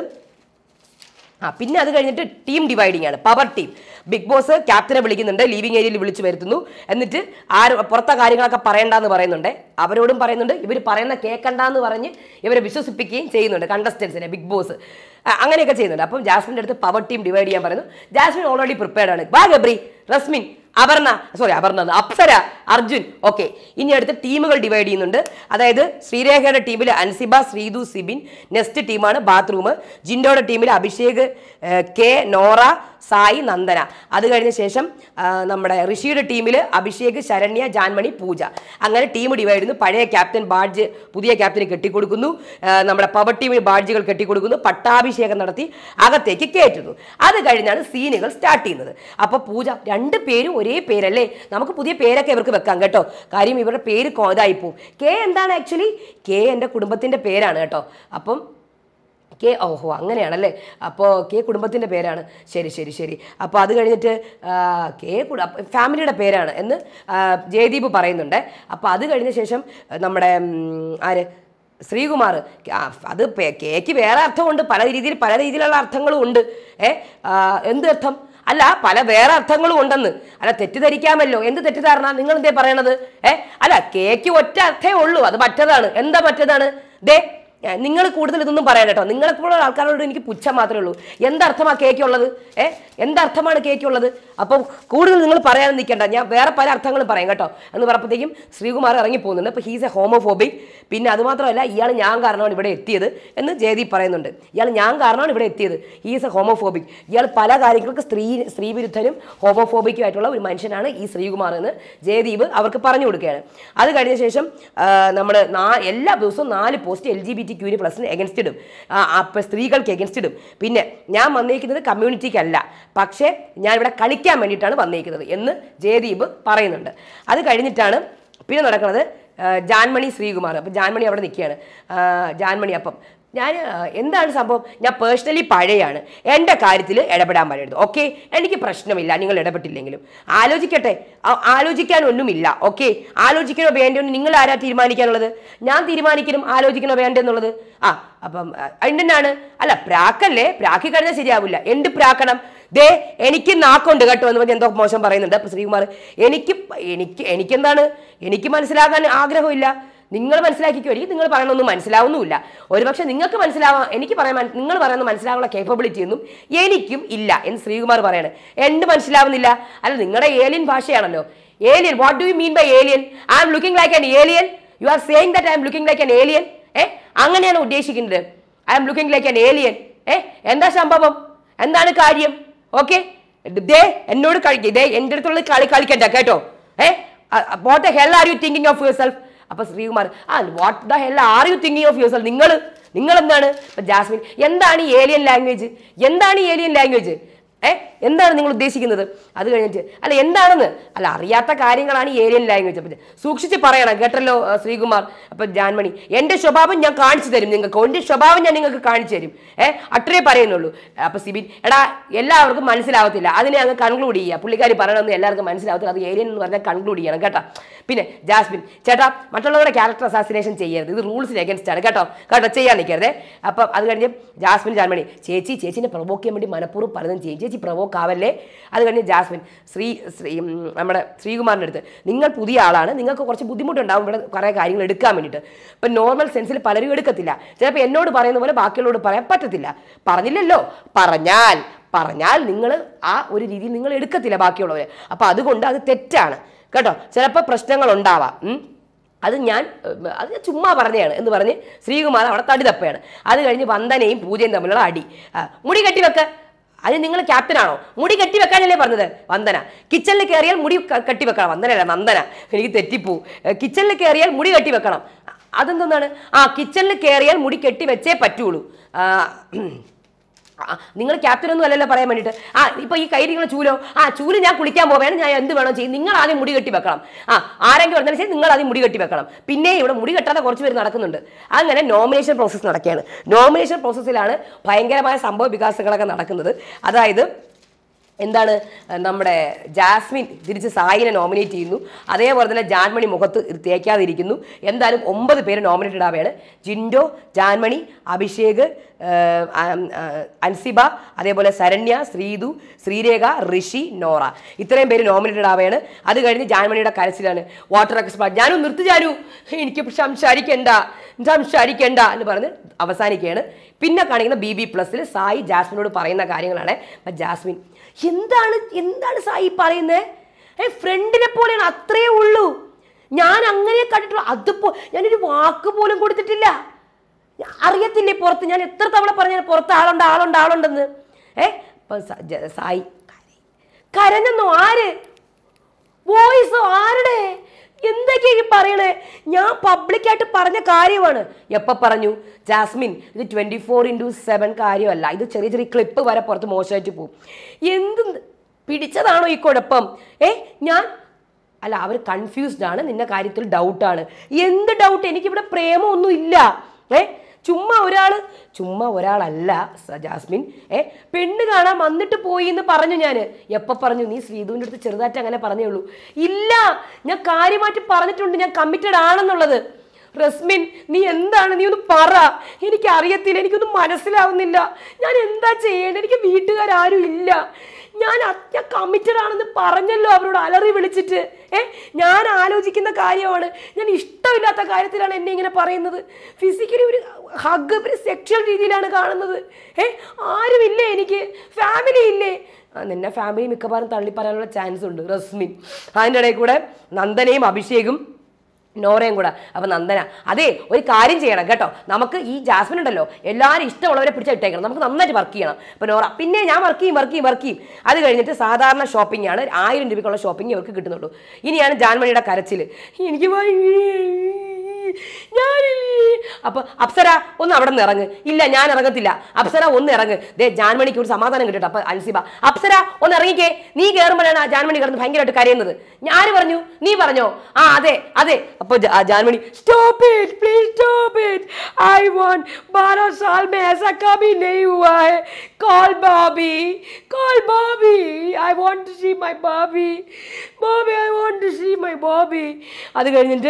പിന്നെ അത് കഴിഞ്ഞിട്ട് ടീം ഡിവൈഡിങ് ആണ്, പവർ ടീം. ബിഗ് ബോസ് ക്യാപ്റ്റനെ വിളിക്കുന്നുണ്ട്, ലീവിംഗ് ഏരിയയിൽ വിളിച്ചു വരുത്തുന്നു. എന്നിട്ട് പുറത്തെ കാര്യങ്ങളൊക്കെ പറയണ്ടെന്ന് പറയുന്നുണ്ട്. അവരോടും പറയുന്നുണ്ട്, ഇവർ പറയുന്ന കേൾക്കണ്ടെന്ന് പറഞ്ഞ് ഇവരെ വിശ്വസിപ്പിക്കുകയും ചെയ്യുന്നുണ്ട് കണ്ടസ്റ്റൻസിനെ ബിഗ് ബോസ്. അങ്ങനെയൊക്കെ ചെയ്യുന്നുണ്ട്. അപ്പം ജാസ്മിൻ്റെ അടുത്ത് പവർ ടീം ഡിവൈഡ് ചെയ്യാൻ പറയുന്നു. ജാസ്മിൻ ഓൾറെഡി പ്രിപ്പയർഡ് ആണ്. വാ ഗബ്രി, റസ്മിൻ, അപർണ, അപ്സര, അർജുൻ. ഓക്കെ, ഇനി അടുത്ത് ടീമുകൾ ഡിവൈഡ് ചെയ്യുന്നുണ്ട്. അതായത് ശ്രീരേഖയുടെ ടീമിൽ അൻസിബ, ശ്രീതു, സിബിൻ. നെക്സ്റ്റ് ടീമാണ് ബാത്റൂം. ജിൻഡോയുടെ ടീമിൽ അഭിഷേക്, കെ, നോറ, സായി, നന്ദന. അത് കഴിഞ്ഞ ശേഷം നമ്മുടെ ഋഷിയുടെ ടീമിൽ അഭിഷേക്, ശരണ്യ, ജാൻമണി, പൂജ. അങ്ങനെ ടീം ഡിവൈഡ് ചെയ്യുന്നു. പഴയ ക്യാപ്റ്റൻ ബാഡ്ജ് പുതിയ ക്യാപ്റ്റന് കെട്ടിക്കൊടുക്കുന്നു. നമ്മുടെ പവർ ടീമിൽ ബാഡ്ജുകൾ കെട്ടിക്കൊടുക്കുന്നു. പട്ടാഭിഷേകം നടത്തി അകത്തേക്ക് കയറ്റുന്നു. അത് കഴിഞ്ഞാണ് സീനുകൾ സ്റ്റാർട്ട് ചെയ്യുന്നത്. അപ്പോൾ പൂജ 2 പേരും ഒരേ പേരല്ലേ, നമുക്ക് പുതിയ പേരൊക്കെ ഇവർക്ക് വെക്കാം കേട്ടോ. കാര്യം ഇവരുടെ പേര് ഇതായിപ്പോവും. കെ എന്താണ് ആക്ച്വലി? കെ എൻ്റെ കുടുംബത്തിൻ്റെ പേരാണ് കേട്ടോ. അപ്പം ഓഹോ അങ്ങനെയാണല്ലേ. അപ്പോൾ കുടുംബത്തിൻ്റെ പേരാണ്. ശരി ശരി ശരി. അപ്പോൾ അത് കഴിഞ്ഞിട്ട് ഫാമിലിയുടെ പേരാണ് എന്ന് ജയദീപ് പറയുന്നുണ്ട്. അപ്പോൾ അത് കഴിഞ്ഞ ശേഷം നമ്മുടെ ആര് ശ്രീകുമാർ, അത് കേക്ക് വേറെ അർത്ഥമുണ്ട്, പല രീതിയിലുള്ള അർത്ഥങ്ങളും ഉണ്ട്. എന്ത് അർത്ഥം? അല്ല, പല വേറെ അർത്ഥങ്ങളും ഉണ്ടെന്ന്. അല്ല, തെറ്റിദ്ധരിക്കാമല്ലോ. എന്ത് തെറ്റിദ്ധാരണ? നിങ്ങൾ എന്തേ പറയണത്? അല്ല, കേക്ക് ഒറ്റ അർത്ഥമേ ഉള്ളൂ, അത് മറ്റേതാണ്. എന്താ മറ്റേതാണ്? നിങ്ങൾ കൂടുതൽ ഇതൊന്നും പറയാൻ കേട്ടോ. നിങ്ങളെപ്പോഴുള്ള ആൾക്കാരോട് എനിക്ക് പുച്ഛം മാത്രമേ ഉള്ളൂ. എന്തർത്ഥമാണ് കേക്കുള്ളത്? എന്തർത്ഥമാണ് കേക്കുള്ളത്? അപ്പം കൂടുതൽ നിങ്ങൾ പറയാൻ നിൽക്കേണ്ട, ഞാൻ വേറെ പല അർത്ഥങ്ങളും പറയാം കേട്ടോ എന്ന് പറഞ്ഞപ്പോഴത്തേക്കും ശ്രീകുമാർ ഇറങ്ങി പോകുന്നുണ്ട്. അപ്പോൾ ഹീസ് എ ഹോമോഫോബിക്. പിന്നെ അതുമാത്രമല്ല, ഇയാൾ ഞാൻ കാരണമാണ് ഇവിടെ എത്തിയത് എന്ന് ജയദീപ് പറയുന്നുണ്ട്. ഇയാൾ ഞാൻ കാരണമാണ് ഇവിടെ എത്തിയത്. He's a homophobic. ഇയാൾ പല കാര്യങ്ങൾക്ക് സ്ത്രീവിരുദ്ധനും ഹോമോഫോബിക്കും ആയിട്ടുള്ള ഒരു മനുഷ്യനാണ് ഈ ശ്രീകുമാർ എന്ന് ജയദീപ് അവർക്ക് പറഞ്ഞു കൊടുക്കുകയാണ്. അത് കഴിഞ്ഞ ശേഷം നമ്മൾ എല്ലാ ദിവസവും 4 പോസ്റ്റ് LGBTQ+ എഗൻസ്റ്റ് ഇടും, സ്ത്രീകൾക്ക് എഗൻസ്റ്റ് ഇടും. പിന്നെ ഞാൻ വന്നിരിക്കുന്നത് കമ്മ്യൂണിറ്റിക്കല്ല, പക്ഷേ ഞാൻ ഇവിടെ കളിക്കാൻ വേണ്ടിയിട്ടാണ് വന്നിരിക്കുന്നത് എന്ന് ജയദീപ് പറയുന്നുണ്ട്. അത് കഴിഞ്ഞിട്ടാണ് പിന്നെ നടക്കുന്നത് ജാൻമണി ശ്രീകുമാർ. അപ്പം ജാൻമണി അവിടെ നിൽക്കുകയാണ്. ജാൻമണി, അപ്പം ഞാൻ എന്താണ് സംഭവം? ഞാൻ പേഴ്സണലി പഴയാണ്, എൻ്റെ കാര്യത്തിൽ ഇടപെടാൻ പറയരുത്. ഓക്കെ, എനിക്ക് പ്രശ്നമില്ല നിങ്ങൾ ഇടപെട്ടില്ലെങ്കിലും. ആലോചിക്കട്ടെ, ആലോചിക്കാനൊന്നുമില്ല. ഓക്കെ, ആലോചിക്കണോ വേണ്ടോ നിങ്ങൾ ആരാ തീരുമാനിക്കാനുള്ളത്? ഞാൻ തീരുമാനിക്കണം ആലോചിക്കണോ വേണ്ടെന്നുള്ളത്. അപ്പം എന്തിനാണ്? അല്ല, പ്രാക്കല്ലേ, പ്രാക്കി കഴിഞ്ഞാൽ ശരിയാവില്ല. എന്ത് പ്രാക്കണം? എനിക്ക് നാക്കുണ്ട് കേട്ടോ എന്ന് പറഞ്ഞ് എന്തോ മോശം പറയുന്നുണ്ട്. അപ്പം ശ്രീകുമാർ, എനിക്കെന്താണ്, എനിക്ക് മനസ്സിലാകാൻ ആഗ്രഹമില്ല. നിങ്ങൾ മനസ്സിലാക്കിക്കുമായിരിക്കും, നിങ്ങൾ പറയണമൊന്നും മനസ്സിലാവുന്നുമില്ല. ഒരുപക്ഷെ നിങ്ങൾക്ക് മനസ്സിലാവാം, എനിക്ക് പറയാൻ നിങ്ങൾ പറയുന്നത് മനസ്സിലാവാനുള്ള കേപ്പബിലിറ്റി ഒന്നും എനിക്കും ഇല്ല എന്ന് ശ്രീകുമാർ പറയാണ്. എന്ത് മനസ്സിലാവുന്നില്ല? അല്ല, നിങ്ങളുടെ ഏലിയൻ ഭാഷയാണല്ലോ. Alien, what do you mean by alien? I am looking like an alien. You are saying that I am looking like an alien. അങ്ങനെയാണ് ഉദ്ദേശിക്കുന്നത്. I am looking like an alien. എന്താ സംഭവം? എന്താണ് കാര്യം? ഓക്കെ, എന്നോട് എൻ്റെ അടുത്തുള്ള കളിക്കണ്ട കേട്ടോ. What the hell are you thinking of yourself? അപ്പൊ Sreekumar, what the hell are you thinking of yourself? നിങ്ങൾ എന്താണ്? ജാസ്മിൻ, എന്താണ് ഈ ഏലിയൻ ലാംഗ്വേജ്? എന്താണ് ഈ ഏലിയൻ ലാംഗ്വേജ്? എന്താണ് നിങ്ങൾ ഉദ്ദേശിക്കുന്നത്? അത് കഴിഞ്ഞിട്ട് അല്ല എന്താണെന്ന്, അല്ല അറിയാത്ത കാര്യങ്ങളാണ് ഈ ഏലിയൻ ലാംഗ്വേജ്. അപ്പം സൂക്ഷിച്ച് പറയണം കേട്ടല്ലോ ശ്രീകുമാർ. അപ്പം ജാൻമണി, എൻ്റെ സ്വഭാവം ഞാൻ കാണിച്ചു തരും നിങ്ങൾക്ക്, എൻ്റെ സ്വഭാവം ഞാൻ നിങ്ങൾക്ക് കാണിച്ചു തരും. അത്രേ പറയുന്നുള്ളൂ. അപ്പം സിബിൻ, എടാ എല്ലാവർക്കും മനസ്സിലാവത്തില്ല, അതിനെ അങ്ങ് കൺക്ലൂഡ് ചെയ്യുക. പുള്ളിക്കാരി പറയണമെന്ന് എല്ലാവർക്കും മനസ്സിലാവത്തില്ല, അത് ഏലിയൻ എന്ന് പറഞ്ഞാൽ കൺക്ലൂഡ് ചെയ്യണം കേട്ടോ. പിന്നെ ജാസ്മിൻ ചേട്ടാ, മറ്റുള്ളവരുടെ ക്യാരക്ടർ അസാസിനേഷൻ ചെയ്യരുത്, ഇത് റൂൾസിന് എഗൻസ്റ്റ് ആണ് കേട്ടോ ചെയ്യാൻ നിൽക്കരുത്. അപ്പം അത് കഴിഞ്ഞ് ജാസ്മിൻ ജാൻമണി, ചേച്ചിനെ പ്രൊവോക്ക് ചെയ്യാൻ വേണ്ടി മനഃപൂർവ്വം പലതും ചെയ്യും, ചേച്ചി പ്രൊവോക്ക് ആവല്ലേ. അത് കഴിഞ്ഞ് ജാസ്മിൻ നമ്മുടെ ശ്രീകുമാറിൻ്റെ അടുത്ത്, നിങ്ങൾ പുതിയ ആളാണ്, നിങ്ങൾക്ക് കുറച്ച് ബുദ്ധിമുട്ടുണ്ടാവും ഇവിടെ കുറേ കാര്യങ്ങൾ എടുക്കാൻ വേണ്ടിയിട്ട്. ഇപ്പം നോർമൽ സെൻസിൽ പലരും എടുക്കത്തില്ല, ചിലപ്പോൾ എന്നോട് പറയുന്ന പോലെ ബാക്കിയുള്ളവരോട് പറയാൻ പറ്റത്തില്ല. പറഞ്ഞില്ലല്ലോ, പറഞ്ഞാൽ നിങ്ങൾ ആ ഒരു രീതിയിൽ നിങ്ങൾ എടുക്കത്തില്ല ബാക്കിയുള്ളവരെ. അപ്പം അതുകൊണ്ട് അത് തെറ്റാണ് കേട്ടോ. ചിലപ്പോൾ പ്രശ്നങ്ങൾ ഉണ്ടാവാം, അത് ഞാൻ ചുമ്മാ പറഞ്ഞതാണ് എന്ന് പറഞ്ഞ് ശ്രീകുമാർ അവിടെ തടി തപ്പയാണ്. അത് കഴിഞ്ഞ് വന്ദനയും പൂജയും തമ്മിലുള്ള അടി. മുടി കെട്ടിവെക്ക, അത് നിങ്ങൾ ക്യാപ്റ്റനാണോ? മുടി കെട്ടിവെക്കാനല്ലേ പറഞ്ഞത് വന്ദന? കിച്ചണിൽ കയറിയാൽ മുടി കെട്ടിവെക്കണം. വന്ദനയല്ല, നന്ദന, എനിക്ക് തെറ്റിപ്പോ. കിച്ചണിൽ കയറിയാൽ മുടി കെട്ടിവെക്കണം, അതെന്താണ്? കിച്ചണിൽ കയറിയാൽ മുടി കെട്ടിവെച്ചേ പറ്റുള്ളൂ. നിങ്ങൾ ക്യാപ്റ്റനൊന്നും അല്ലല്ലോ പറയാൻ വേണ്ടിയിട്ട്. ഇപ്പൊ ഈ കയ്യിലിരിക്കുന്ന ചൂല് ഞാൻ കുളിക്കാൻ പോവേണം, ഞാൻ എന്ത് വേണോ ചെയ്യും, നിങ്ങൾ ആദ്യം മുടി കെട്ടി വെക്കണം. ആരെങ്കിലും പറഞ്ഞാലും ശരി, നിങ്ങൾ ആദ്യം മുടി കെട്ടി വെക്കണം. പിന്നെ ഇവിടെ മുടി കെട്ടാതെ കുറച്ച് പേര് നടക്കുന്നുണ്ട്. അങ്ങനെ നോമിനേഷൻ പ്രോസസ്സ് നടക്കുകയാണ്. നോമിനേഷൻ പ്രോസസ്സിലാണ് ഭയങ്കരമായ സംഭവ വികാസങ്ങളൊക്കെ നടക്കുന്നത്. അതായത് എന്താണ്, നമ്മുടെ ജാസ്മിൻ തിരിച്ച് സായിനെ നോമിനേറ്റ് ചെയ്യുന്നു. അതേപോലെ തന്നെ ജാൻമണി മുഖത്ത് തേക്കാതിരിക്കുന്നു. എന്തായാലും 9 പേര് നോമിനേറ്റഡ് ആവുകയാണ്. ജിൻഡോ, ജാൻമണി, അഭിഷേക്, അൻസിബ, അതേപോലെ ശരണ്യ, ശ്രീതു, ശ്രീരേഖ, ഋഷി, നോറ, ഇത്രയും പേര് നോമിനേറ്റഡ് ആവുകയാണ്. അത് കഴിഞ്ഞ് ജാൻമണിയുടെ കരച്ചിലാണ്, വാട്ടർ എക്സ്പേർട്ട് ജാനു നിർത്തി, ജാനു എനിക്ക് സംസാരിക്കണ്ട എന്ന് പറഞ്ഞ് അവസാനിക്കുകയാണ്. പിന്നെ കാണിക്കുന്ന BB+ൽ സായി ജാസ്മിനോട് പറയുന്ന കാര്യങ്ങളാണ്. ജാസ്മിൻ, എന്താണ് സായി പറയുന്നത്? ഫ്രണ്ടിനെ പോലെയാണ്, അത്രയേ ഉള്ളൂ. ഞാൻ അങ്ങനെ കണ്ടിട്ടുള്ളൂ, അതിപ്പോ ഞാനൊരു വാക്ക് പോലും കൊടുത്തിട്ടില്ല. അറിയത്തില്ലേ പുറത്ത്, ഞാൻ എത്ര തവണ പറഞ്ഞ പുറത്ത് ആളുണ്ടെന്ന്. സായി കരഞ്ഞെന്നോ? ആര്? വോയിസോ? ആരുടെ? എന്തൊക്കെയാ പറയണേ? ഞാൻ പബ്ലിക്കായിട്ട് പറഞ്ഞ കാര്യമാണ്. എപ്പോൾ പറഞ്ഞു? ജാസ്മിൻ, ഇത് 24/7 കാര്യമല്ല, ഇത് ചെറിയ ചെറിയ ക്ലിപ്പ് വരെ പുറത്ത് മോശമായിട്ട് പോകും. പിടിച്ചതാണോ ഈ കുഴപ്പം? അല്ല, അവർ കൺഫ്യൂസ്ഡ് ആണ്, നിന്റെ കാര്യത്തിൽ ഡൗട്ടാണ്. എന്ത് ഡൗട്ട്? എനിക്കിവിടെ പ്രേമമൊന്നും ഇല്ല. ചുമ്മാ ഒരാളല്ല ജാസ്മിൻ. പെണ്ണ് കാണാൻ വന്നിട്ട് പോയി എന്ന് പറഞ്ഞു. ഞാൻ എപ്പോൾ പറഞ്ഞു? നീ ശ്രീധുവിൻ്റെ അടുത്ത് ചെറുതായിട്ട് അങ്ങനെ പറഞ്ഞേ ഉള്ളൂ. ഇല്ല, ഞാൻ കാര്യമായിട്ട് പറഞ്ഞിട്ടുണ്ട്, ഞാൻ കമ്മിറ്റഡ് ആണെന്നുള്ളത്. റസ്മിൻ, നീ എന്താണ്? നീ ഒന്ന് പറ. എനിക്ക് അറിയത്തില്ല, എനിക്കൊന്നും മനസ്സിലാവുന്നില്ല. ഞാൻ എന്താ ചെയ്യേണ്ടത്? എനിക്ക് വീട്ടുകാരും ഇല്ല. ഞാൻ കമ്മിറ്റഡ് ആണെന്ന് പറഞ്ഞല്ലോ അവരോട് അലറി വിളിച്ചിട്ട്. ഞാൻ ആലോചിക്കുന്ന കാര്യമാണ്. ഞാൻ ഇഷ്ടമില്ലാത്ത കാര്യത്തിലാണ് എന്നെ ഇങ്ങനെ പറയുന്നത്. ഫിസിക്കലി ഒരു ഹഗ്, ഒരു സെക്ഷൽ രീതിയിലാണ് കാണുന്നത്. ആരുമില്ലേ എനിക്ക്? ഫാമിലി ഇല്ലേ? നിന്നെ ഫാമിലി മിക്കവാറും തള്ളിപ്പറയാനുള്ള ചാൻസ് ഉണ്ട് റസ്മിൻ. അതിൻ്റെ ഇടയിൽ കൂടെ നന്ദനയും അഭിഷേകും നോറയും കൂടെ. അപ്പം നന്ദന, അതെ, ഒരു കാര്യം ചെയ്യണം കേട്ടോ. നമുക്ക് ഈ ജാസ്മിൻ ഉണ്ടല്ലോ, എല്ലാവരും ഇഷ്ടമുള്ളവരെ പിടിച്ചിട്ടേക്കണം. നമുക്ക് നന്നായിട്ട് വർക്ക് ചെയ്യണം. അപ്പം നോറ, പിന്നെ ഞാൻ വർക്ക് ചെയ്യും. അത് കഴിഞ്ഞിട്ട് സാധാരണ ഷോപ്പിംഗ് ആണ്, 1000 രൂപയ്ക്കുള്ള ഷോപ്പിംഗ് അവർക്ക് കിട്ടുന്നുള്ളൂ. ഇനിയാണ് ജാൻമണിയുടെ കരച്ചിൽ. എനിക്ക് അപ്പൊ അപ്സര ഒന്ന് അവിടെ നിന്ന് ഇറങ്ങ്. ഇല്ല, ഞാൻ ഇറങ്ങത്തില്ല. അപ്സര ഒന്ന് ഇറങ്ങ്. ദേ ജാൻമണിക്ക് ഒരു സമാധാനം കിട്ടട്ടെ. അപ്പൊ അൻസിബ, അപ്സര ഒന്ന് ഇറങ്ങിക്കേ. നീ കയറുമ്പോഴാണ് ആ ജാൻമണി കിടന്ന് ഭയങ്കരമായിട്ട് കരയുന്നത്. ഞാൻ പറഞ്ഞു, നീ പറഞ്ഞോ? ആ അതെ. അപ്പൊ Jaanmoni, stop it please, stop it. I want 12 साल में ऐसा कभी नहीं हुआ है. Call Bobby. I want to see my Bobby. I want to see my Bobby. അത് കഴിഞ്ഞിട്ട്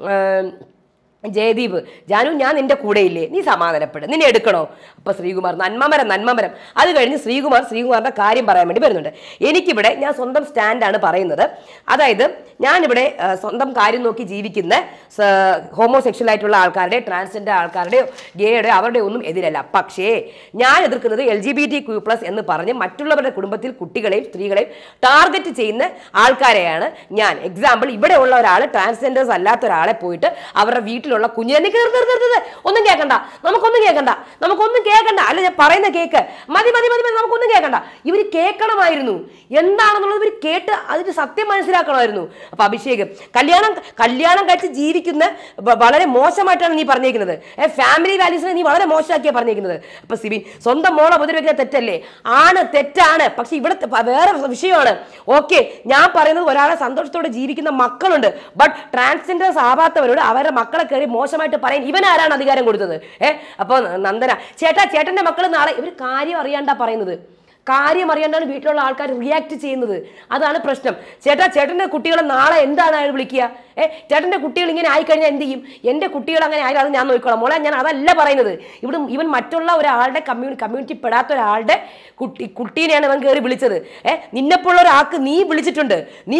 ജയദീപ്, ജാനു ഞാൻ നിന്റെ കൂടെ ഇല്ലേ, നീ സമാധാനപ്പെടും, നിന്നെ എടുക്കണോ? അപ്പൊ ശ്രീകുമാർ, നന്മമരം. അത് കഴിഞ്ഞ് ശ്രീകുമാറിന്റെ കാര്യം പറയാൻ വേണ്ടി വരുന്നുണ്ട്. എനിക്കിവിടെ ഞാൻ സ്വന്തം സ്റ്റാൻഡാണ് പറയുന്നത്. അതായത് ഞാനിവിടെ സ്വന്തം കാര്യം നോക്കി ജീവിക്കുന്ന ഹോമോസെക്ഷൽ ആയിട്ടുള്ള ആൾക്കാരുടെ, ട്രാൻസ്ജെൻഡർ ആൾക്കാരുടെയോ ഗേയുടെ അവരുടെ ഒന്നും എതിരല്ല. പക്ഷേ ഞാൻ എതിർക്കുന്നത് LGBTQ+ എന്ന് പറഞ്ഞ് മറ്റുള്ളവരുടെ കുടുംബത്തിൽ കുട്ടികളെയും സ്ത്രീകളെയും ടാർഗറ്റ് ചെയ്യുന്ന ആൾക്കാരെയാണ് ഞാൻ. എക്സാമ്പിൾ, ഇവിടെ ഉള്ള ഒരാൾ ട്രാൻസ്ജെൻഡേഴ്സ് അല്ലാത്ത ഒരാളെ പോയിട്ട് അവരുടെ വീട്ടിലുള്ള കുഞ്ഞിനെ ഒന്നും കേൾക്കണ്ട, നമുക്കൊന്നും കേൾക്കണ്ട. അല്ല, ഞാൻ പറയുന്ന കേക്ക് മതി, നമുക്കൊന്നും കേൾക്കണ്ട. ഇവര് കേൾക്കണമായിരുന്നു, എന്താണെന്നുള്ളത് ഇവർ കേട്ട് അതിന്റെ സത്യം മനസ്സിലാക്കണമായിരുന്നു. അപ്പൊ അഭിഷേക്, കല്യാണം കഴിച്ച് ജീവിക്കുന്ന വളരെ മോശമായിട്ടാണ് നീ പറഞ്ഞേക്കുന്നത്. ഫാമിലി വാല്യൂസിനെ നീ വളരെ മോശമാക്കിയാണ് പറഞ്ഞേക്കുന്നത്. അപ്പൊ സിബിൻ, സ്വന്തം മോളെ ഉപദ്രവിക്കുന്ന തെറ്റല്ലേ? തെറ്റാണ്. പക്ഷെ ഇവിടെ വേറെ വിഷയമാണ്. ഓക്കെ, ഞാൻ പറയുന്നത് ഒരാളെ സന്തോഷത്തോടെ ജീവിക്കുന്ന മക്കളുണ്ട്. ബട്ട് ട്രാൻസ്ജെൻഡേഴ്സ് ആവാത്തവരോട് അവരുടെ മക്കളെ കയറി മോശമായിട്ട് പറയാൻ ഇവൻ ആരാണ് അധികാരം കൊടുത്തത്? അപ്പൊ നന്ദന, ചേട്ടന്റെ മക്കൾ നാളെ, ഇവർ കാര്യം അറിയാണ്ടാ പറയുന്നത്. കാര്യം അറിയാണ്ടാണ് വീട്ടിലുള്ള ആൾക്കാർ റിയാക്ട് ചെയ്യുന്നത്. അതാണ് പ്രശ്നം. ചേട്ടൻ്റെ കുട്ടികളെ നാളെ എന്താണ് അയാൾ വിളിക്കുക? ചേട്ടൻ്റെ കുട്ടികൾ ഇങ്ങനെ ആയിക്കഴിഞ്ഞാൽ എന്ത് ചെയ്യും? എൻ്റെ കുട്ടികൾ അങ്ങനെ ആയാലും അത് ഞാൻ നോക്കിക്കോളാം. മോളെ, ഞാൻ അതല്ല പറയുന്നത്. ഇവൻ മറ്റുള്ള ഒരാളുടെ കമ്മ്യൂണിറ്റി പെടാത്ത ഒരാളുടെ കുട്ടീനെയാണ് ഇവൻ കയറി വിളിച്ചത്. നിന്നെപ്പോലുള്ള ഒരാൾക്ക് നീ വിളിച്ചിട്ടുണ്ട്.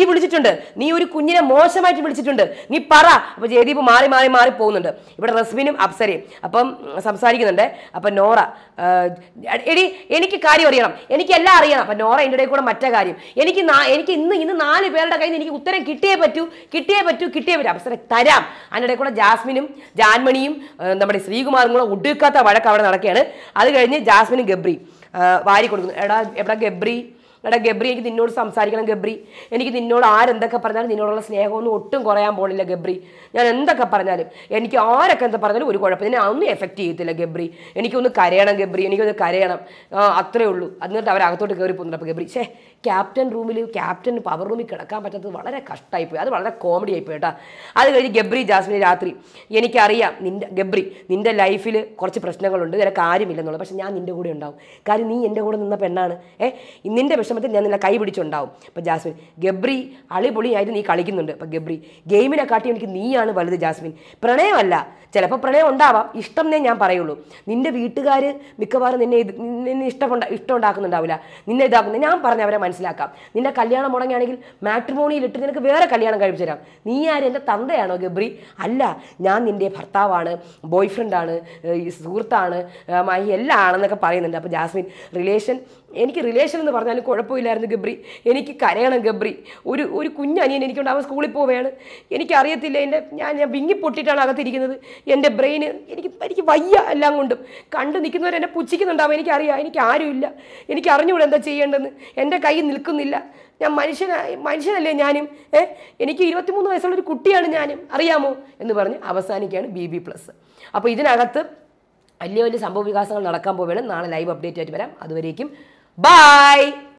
നീ ഒരു കുഞ്ഞിനെ മോശമായിട്ട് വിളിച്ചിട്ടുണ്ട്. നീ പറ. അപ്പൊ ജയദീപ് മാറി പോകുന്നുണ്ട്. ഇവിടെ റസ്മിനും അപ്സരയും അപ്പം സംസാരിക്കുന്നുണ്ട്. അപ്പൊ നോറ, എടി എനിക്ക് കാര്യം അറിയണം, എനിക്കെല്ലാം അറിയണം. അപ്പൊ നോറ എൻ്റെ ഇടയിൽ കൂടെ മറ്റേ കാര്യം, എനിക്ക് ഇന്ന് 4 പേരുടെ കയ്യിൽ നിന്ന് എനിക്ക് ഉത്തരം കിട്ടിയേ പറ്റൂ. അപ്സര തരാം. അതിൻ്റെ ഇടയിൽ കൂടെ ജാസ്മിനും ജാൻമണിയും നമ്മുടെ ശ്രീകുമാറും കൂടെ ഒടുക്കാത്ത വഴക്ക് അവിടെ നടക്കുകയാണ്. അത് കഴിഞ്ഞ് ജാസ്മിനും ഗബ്രി വാരി കൊടുക്കുന്നു. എടാ ഗബ്രി, എനിക്ക് നിന്നോട് സംസാരിക്കണം ഗബ്രി. എനിക്ക് നിന്നോട് ആരെന്തൊക്കെ പറഞ്ഞാലും നിന്നോടുള്ള സ്നേഹമൊന്നും ഒട്ടും കുറയാൻ പോണില്ല ഗബ്രി. ഞാൻ എന്തൊക്കെ പറഞ്ഞാലും, എനിക്ക് ആരൊക്കെ എന്താ പറഞ്ഞാലും ഒരു കുഴപ്പം എന്നെ ഒന്നും എഫക്റ്റ് ചെയ്യത്തില്ല ഗബ്രി. എനിക്കൊന്ന് കരയണം ഗബ്രി, എനിക്കൊന്ന് കരയണം, അത്രേ ഉള്ളൂ. എന്നിട്ട് അവരകത്തോട്ട് കയറി പോകുന്നുണ്ട്. അപ്പോൾ ഗബ്രി, ക്യാപ്റ്റൻ പവർ റൂമിൽ കിടക്കാൻ പറ്റാത്തത് വളരെ കഷ്ടമായിപ്പോയി. അത് വളരെ കോമഡി ആയിപ്പോയി കേട്ടോ. അത് കഴിഞ്ഞ് ഗബ്രി ജാസ്മിന് രാത്രി, എനിക്കറിയാം നിന്റെ ലൈഫിൽ കുറച്ച് പ്രശ്നങ്ങളുണ്ട്, നിനക്ക് ആരുമില്ലെന്നുള്ളത്. പക്ഷെ ഞാൻ നിന്റെ കൂടെ ഉണ്ടാവും. കാര്യം നീ എൻ്റെ കൂടെ നിന്ന പെണ്ണാണ്. നിന്റെ വിഷമത്തിൽ ഞാൻ നിന്നെ കൈ പിടിച്ചുണ്ടാവും. അപ്പം ജാസ്മിൻ, ഗബ്രി അളിപൊളിയായിട്ട് നീ കളിക്കുന്നുണ്ട്. അപ്പം ഗബ്രി, ഗെയിമിനെ കാട്ടി എനിക്ക് നീയാണ് വലുത് ജാസ്മിൻ. പ്രണയമല്ല, ചിലപ്പോൾ പ്രണയം ഉണ്ടാവാം, ഇഷ്ടം ഞാൻ പറയുള്ളൂ. നിന്റെ വീട്ടുകാർ മിക്കവാറും നിന്നെ ഇഷ്ടം ഉണ്ടാക്കുന്നുണ്ടാവില്ല, നിന്നെ ഇതാക്കുന്നത്. ഞാൻ പറഞ്ഞ അവരെ മനസ്സിലാക്കാം. നിന്റെ കല്യാണം മുടങ്ങുകയാണെങ്കിൽ മാട്രിമോണിയിലിട്ട് നിനക്ക് വേറെ കല്യാണം കഴിപ്പിച്ചു തരാം. നീ ആര്, എൻ്റെ തന്തയാണോ ഗബ്രി? അല്ല, ഞാൻ നിന്റെ ഭർത്താവാണ്, ബോയ് ഫ്രണ്ടാണ്, സുഹൃത്താണ്, എല്ലാം ആണെന്നൊക്കെ പറയുന്നുണ്ട്. അപ്പോൾ ജാസ്മിൻ, എനിക്ക് റിലേഷൻ എന്ന് പറഞ്ഞാലും കുഴപ്പമില്ലായിരുന്നു ഗബ്രി. എനിക്ക് കരയണം ഗബ്രി. ഒരു കുഞ്ഞനിയൻ എനിക്കുണ്ട്, അവൻ സ്കൂളിൽ പോവുകയാണ്. എനിക്കറിയത്തില്ല, ഞാൻ വിങ്ങിപ്പൊട്ടിയിട്ടാണ് അകത്തിരിക്കുന്നത്. എൻ്റെ ബ്രെയിന് എനിക്ക് വയ്യ. എല്ലാം കൊണ്ടും കണ്ടു നിൽക്കുന്നവരെന്നെ പുച്ഛിക്കുന്നുണ്ടാവും. എനിക്കറിയാം, എനിക്ക് ആരുമില്ല, എനിക്ക് അറിഞ്ഞുകൂടെ എന്താ ചെയ്യേണ്ടതെന്ന്. എൻ്റെ കൈ നിൽക്കുന്നില്ല. ഞാൻ മനുഷ്യനല്ലേ ഞാനും. എനിക്ക് 23 വയസ്സുള്ളൊരു കുട്ടിയാണ് ഞാനും, അറിയാമോ എന്ന് പറഞ്ഞ് അവസാനിക്കുകയാണ് BB+. അപ്പോൾ ഇതിനകത്ത് വലിയ സംഭവ വികാസങ്ങൾ നടക്കാൻ പോവുകയാണ്. നാളെ ലൈവ് അപ്ഡേറ്റ് ആയിട്ട് വരാം. അതുവരേക്കും ബൈ.